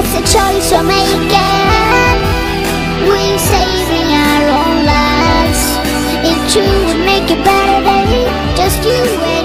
It's a choice we're making. We're saving our own lives. It true would make a better day. Just you wait.